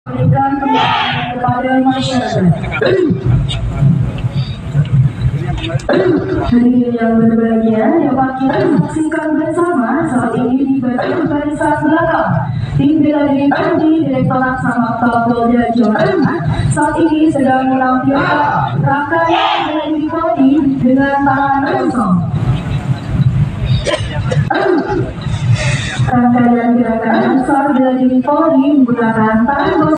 berikan kepada masyarakat. Hadirin yang berbahagia, dapat kita saksikan bersama saat ini di barisan belakang tim bela diri Polri Direktorat Samapta Polda Jawa Tengah saat ini sedang menampilkan rangkaian bela diri Polri dengan tangan kosong. Rangkaian gerakan besar bela diri Polri menggunakan tangan kosong